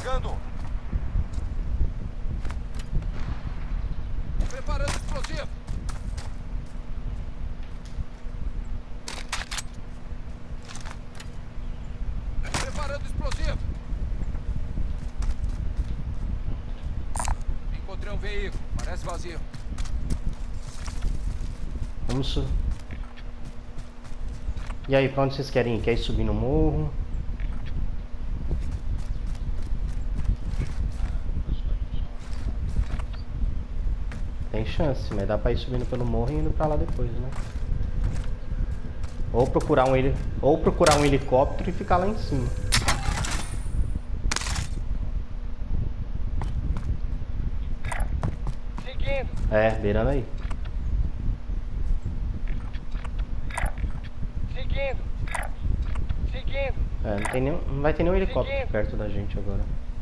chegando. Preparando explosivo. Preparando explosivo. Encontrei um veículo. Parece vazio. Vamos subir. E aí, pra onde vocês querem ir? Quer ir subir no morro? Tem chance, mas dá pra ir subindo pelo morro e indo pra lá depois, né? Ou procurar um helicóptero e ficar lá em cima. Seguindo. É, beirando aí. Seguindo. É, não vai ter nenhum helicóptero perto da gente agora.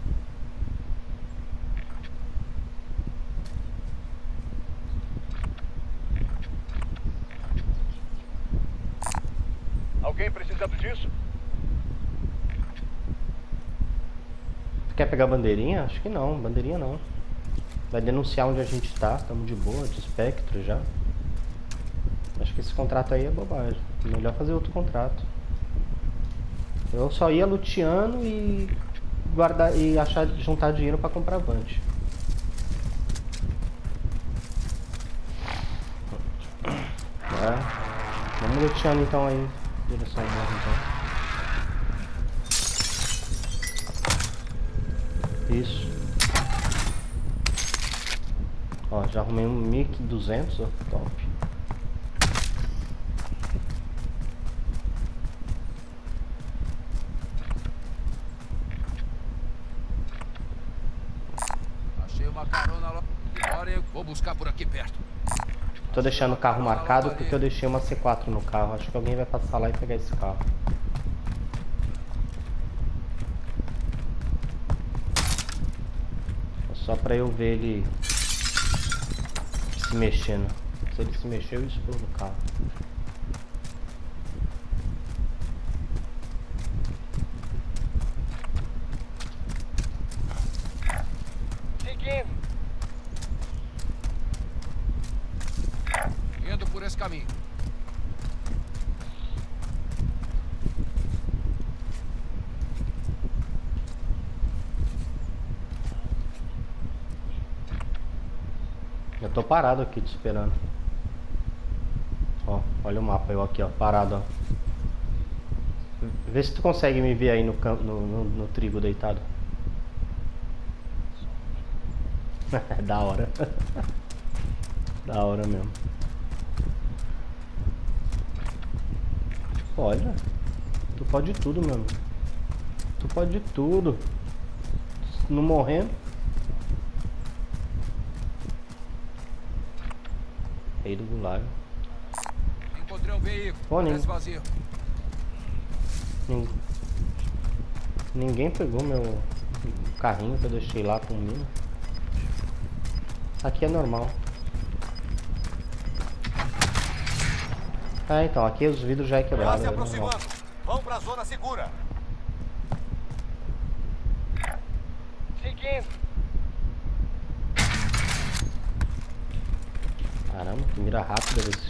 Alguém precisando disso? Quer pegar bandeirinha? Acho que não, bandeirinha não. Vai denunciar onde a gente tá, estamos de boa, de espectro já. Acho que esse contrato aí é bobagem. Melhor fazer outro contrato. Eu só ia luteando e guardar e juntar dinheiro pra comprar Vante. É. Vamos luteando então aí. Direção ao morro então. Isso. Ó, já arrumei um 1200, ó, top. Achei uma carona lá. Agora eu vou buscar por aqui perto. Tô deixando o carro marcado porque eu deixei uma C4 no carro. Acho que alguém vai passar lá e pegar esse carro. Só pra eu ver ele se mexendo. Se ele se mexer, eu explodo o carro. Seguindo. Indo por esse caminho. Eu tô parado aqui te esperando. Ó, olha o mapa, eu aqui, ó, parado, ó. Vê se tu consegue me ver aí no campo, no trigo deitado. Da hora. Da hora mesmo. Olha, tu pode tudo, mano. Tu pode tudo. Não morrendo. Rei do Gulag. Encontrei um veículo. Pô, Parece vazio. Ninguém pegou meu carrinho que eu deixei lá com mina. Aqui é normal. Ah, então, aqui os vidros já é quebrado. Tá se É aproximando. normal. Vão pra zona segura. Seguindo. Caramba, que mira rápida esse.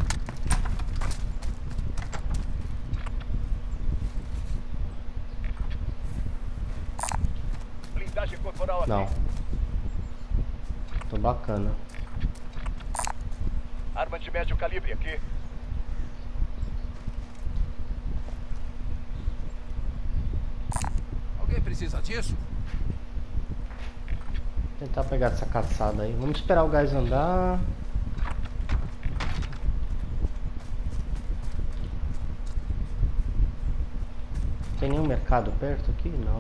Blindagem corporal aqui. Não. Tô bacana. Arma de médio calibre aqui. Alguém precisa disso? Tentar pegar essa caçada aí. Vamos esperar o gás andar. Tem nenhum mercado perto aqui? Não.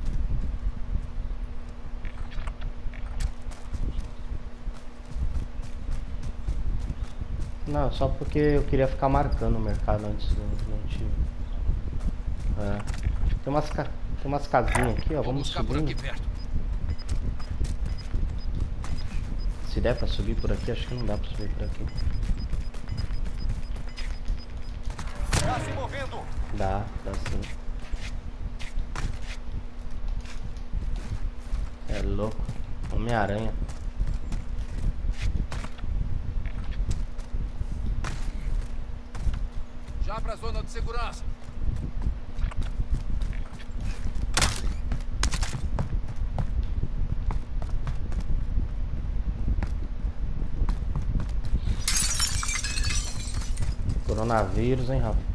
Não, só porque eu queria ficar marcando o mercado antes do tiro. É. Tem umas casinhas aqui, ó. Vamos buscar por aqui subir. perto. Se der pra subir por aqui, acho que não dá pra subir por aqui. Tá se movendo. Dá sim. Homem-Aranha. Já pra zona de segurança. Coronavírus, hein, Rafa?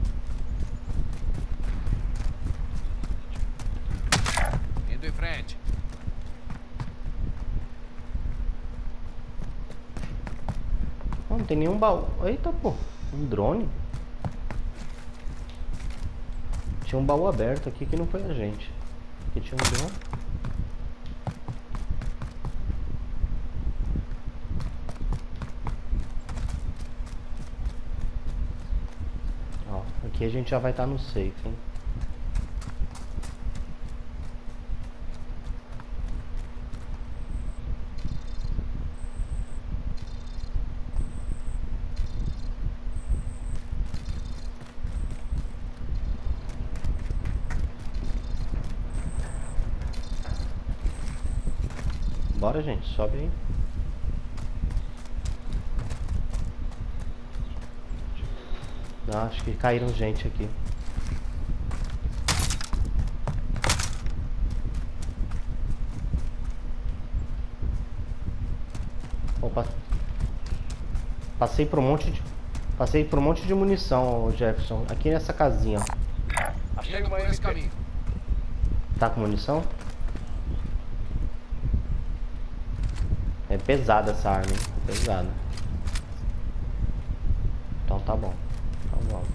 Indo em frente. Oh, não tem nenhum baú. Eita, pô. Um drone. Tinha um baú aberto aqui que não foi a gente. Aqui tinha um drone. Ó, aqui a gente já vai estar no safe, hein? Bora, gente, sobe aí. Não, acho que caíram gente aqui. Opa. Passei por um monte de munição, ô Jefferson. Aqui nessa casinha, ó. Achei Indo uma por esse MP. caminho. Tá com munição? É pesada essa arma, hein? Pesada. Então tá bom. Então vamos.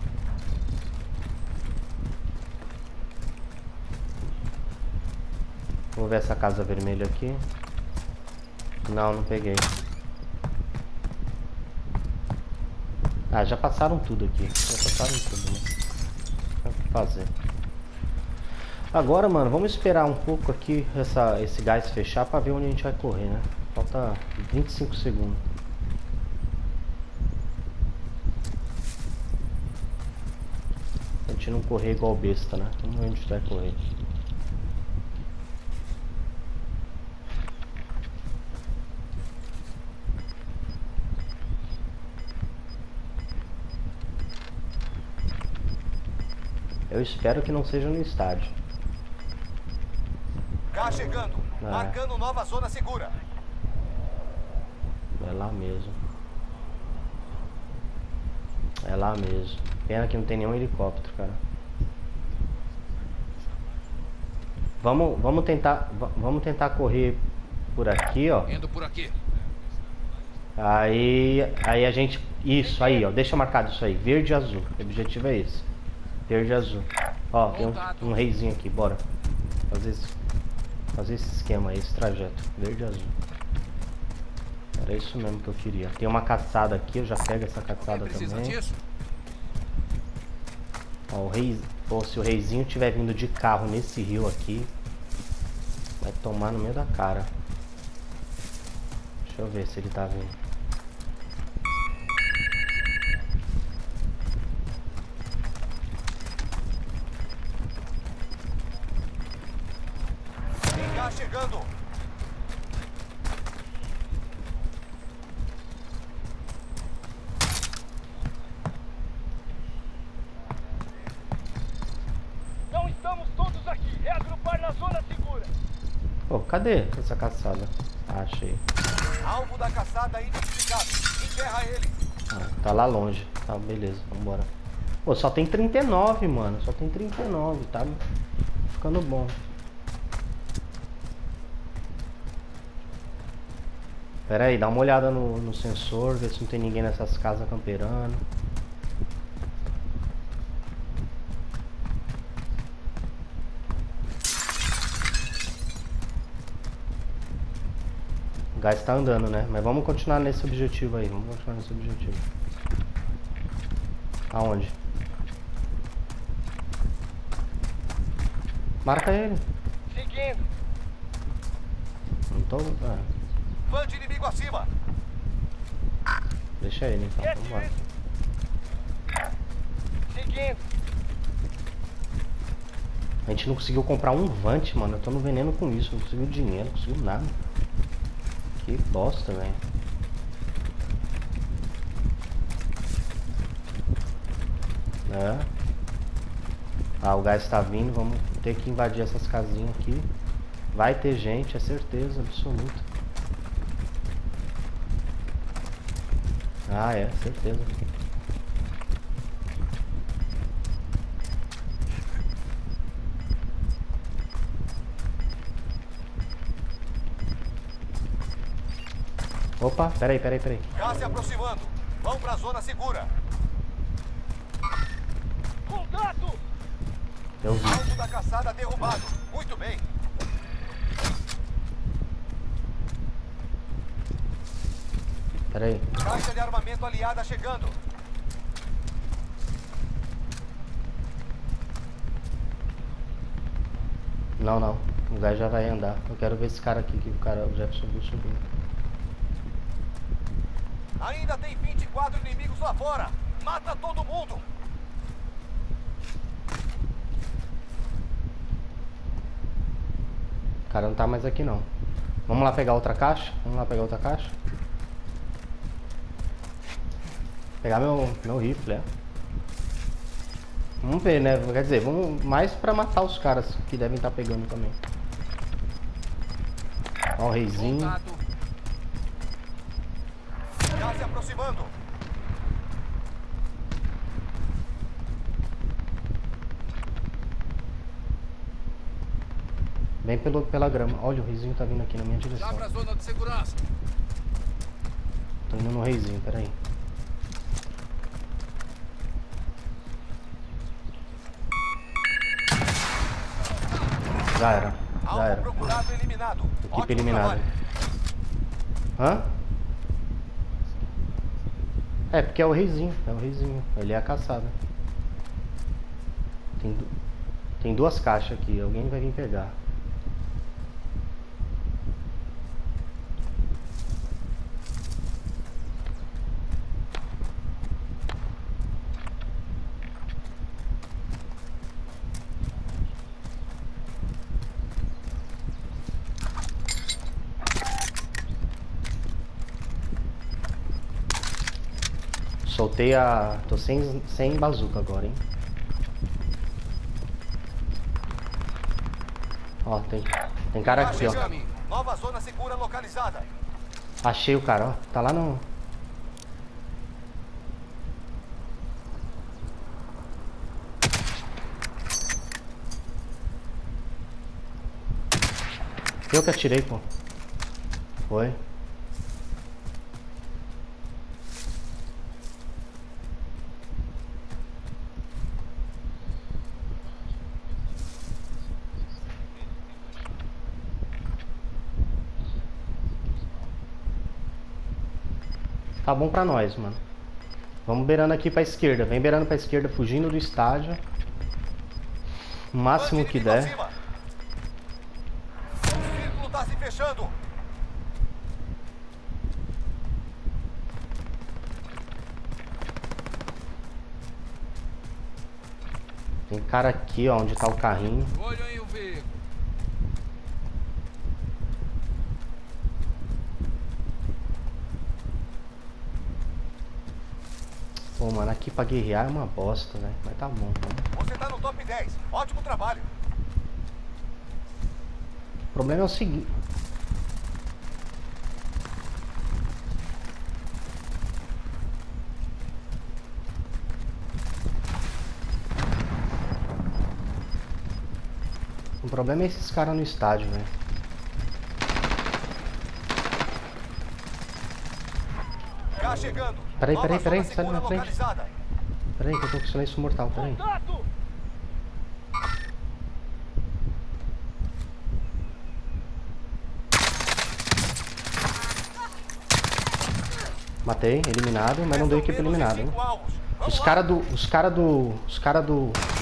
Vou ver essa casa vermelha aqui. Não, não peguei. Ah, já passaram tudo aqui. Já passaram tudo, né? Não tem o que fazer. Agora, mano, vamos esperar um pouco aqui esse gás fechar pra ver onde a gente vai correr, né? Falta 25 segundos. A gente não correr igual besta, né? Vamos ver onde a gente vai correr. Eu espero que não seja no estádio. Cá chegando. É. Marcando nova zona segura. É lá mesmo. É lá mesmo. Pena que não tem nenhum helicóptero, cara. Vamos tentar correr por aqui, ó. Indo por aqui. Aí a gente... Isso, aí, ó. Deixa marcado isso aí. Verde e azul. O objetivo é esse. Verde e azul. Ó, tem um reizinho aqui. Bora. Fazer esse esquema aí, esse trajeto. Verde e azul. Era isso mesmo que eu queria. Tem uma caçada aqui. Eu já pego essa caçada Precisa também. disso? Ó, o rei... Pô, se o reizinho tiver vindo de carro nesse rio aqui, vai tomar no meio da cara. Deixa eu ver se ele tá vindo. Cá chegando. Não estamos todos aqui. É agrupar na zona segura. Pô, cadê essa caçada? Ah, achei. Alvo da caçada identificado. Enterra ele. Ah, tá lá longe. Tá, beleza, vambora. Pô, só tem 39, mano. Só tem 39, tá ficando bom. Pera aí, dá uma olhada no sensor, ver se não tem ninguém nessas casas camperando. O gás tá andando, né? Mas vamos continuar nesse objetivo aí. Vamos continuar nesse objetivo. Aonde? Marca ele. Seguindo. Não tô... Ah, Fã de inimigo acima. deixa ele então. Vambora. Seguindo. A gente não conseguiu comprar um Vant, mano. Eu tô no veneno com isso. Não conseguiu dinheiro, não conseguiu nada. Que bosta, velho. É. Ah, o gás tá vindo. Vamos ter que invadir essas casinhas aqui. Vai ter gente, é certeza absoluta. Ah, é, certeza. Opa, peraí. Gás se aproximando. Vão pra zona segura. Contato! Eu vi. Alvo da caçada derrubado. Muito bem. Peraí. Caixa de armamento aliada chegando. Não. O gás já vai andar. Eu quero ver esse cara aqui que o Jefferson viu subir. Ainda tem 24 inimigos lá fora. Mata todo mundo. O cara não tá mais aqui não. Vamos lá pegar outra caixa? Pegar meu rifle, é. Vamos ver, né? Quer dizer, vamos mais pra matar os caras que devem estar pegando também. Ó o reizinho. Contato. Gás se aproximando. Vem pela grama. Olha, o reizinho tá vindo aqui na minha Já direção. pra zona de segurança. Tô indo no reizinho, peraí. Já era. Alvo procurado eliminado. Equipe Ótimo eliminada. trabalho. Hã? É, porque é o reizinho. Ele é a caçada. Tem duas caixas aqui. Alguém vai vir pegar. Soltei a... Tô sem bazuca agora, hein. Ó, tem cara aqui, ó. Chegando. Nova zona segura localizada. Achei o cara, ó. Tá lá no... Eu que atirei, pô. Foi. Tá bom pra nós, mano. Vamos beirando aqui pra esquerda. Vem beirando pra esquerda, fugindo do estádio. O máximo que der. Acima. O círculo tá se fechando. Tem cara aqui, ó, onde tá o carrinho. Olho em um veículo. Pô, mano, aqui pra guerrear é uma bosta, velho. Mas tá bom, tá. Você tá no top 10. Ótimo trabalho. O problema é o seguinte. O problema é esses caras no estádio, velho. Gás chegando. Peraí, Nova sai zona da segura minha frente. localizada. Peraí que eu tô com silêncio mortal, peraí. Contato! Matei, eliminado, mas não deu equipe eliminada, hein. Menos de 5 alvos. Vamos Os lá. cara do